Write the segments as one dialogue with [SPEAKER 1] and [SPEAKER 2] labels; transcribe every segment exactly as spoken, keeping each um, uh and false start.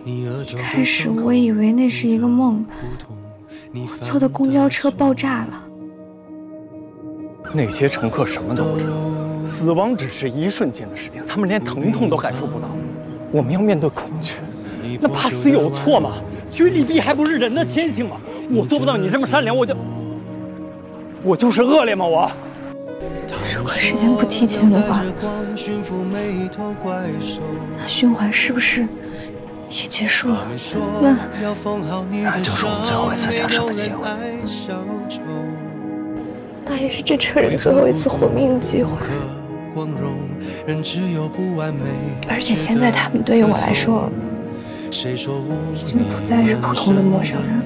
[SPEAKER 1] 一开始我以为那是一个梦，我坐的公交车爆炸了。
[SPEAKER 2] 那些乘客什么都不知道，死亡只是一瞬间的事情，他们连疼痛都感受不到。我们要面对恐惧，那怕死有错吗？趋利避害不是人的天性吗？我做不到你这么善良，我就我就是恶劣吗？我。
[SPEAKER 1] 如果时间不提前的话，那循环是不是也结束了？那
[SPEAKER 2] 那就是我们最后一次相识的机会，
[SPEAKER 1] 那也是这车人最后一次活命的机会。而且现在他们对于我来说，已经不再是普通的陌生人。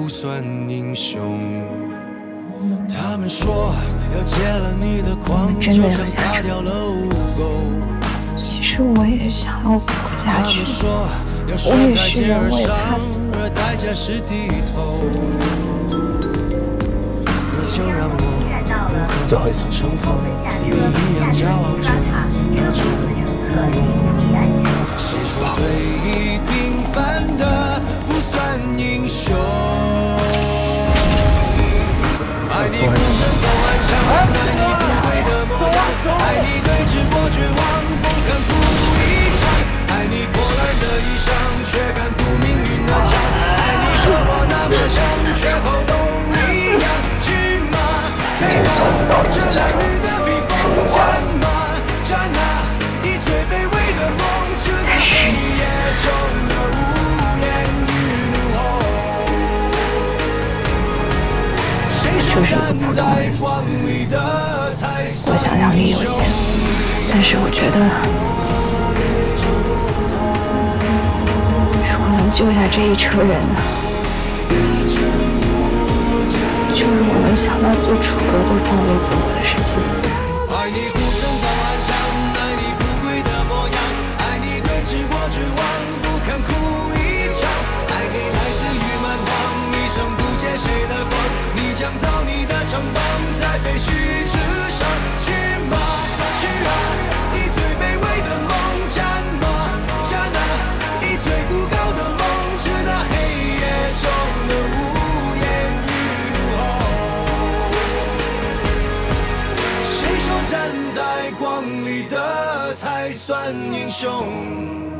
[SPEAKER 1] 他们说要戒了你的狂，真的要下车。其实我也想要活下去，我也是人，我也怕死。
[SPEAKER 2] 最后一次。
[SPEAKER 3] 谁说对弈平凡的不算英雄？ 爱你孤身走暗巷，爱你不跪的模样，爱你对峙过绝望，不肯哭一场，爱你破烂的衣裳，却敢堵命运的枪，爱你和我那么像，缺口都一样。骏马，
[SPEAKER 2] 这次我们到底能下船，是不是战马，战啊，以最卑微的梦，直到黑夜中的无言与怒吼。
[SPEAKER 1] 就是一个普通人，我想象力有限，但是我觉得，如果能救下这一车人，就是我能想到做出格、做放飞自我的事情。
[SPEAKER 3] 爱你孤身走暗巷，爱你不跪的模样，爱你对峙过绝望，不肯哭一场，爱你来自于蛮荒，一生不借谁的光，你将造你的城邦，在废墟之上，去吧，去啊，以最卑微的梦，战吧，战啊，以最孤高的梦，致那黑夜中的无言与怒吼。谁说站在光里的才算英雄？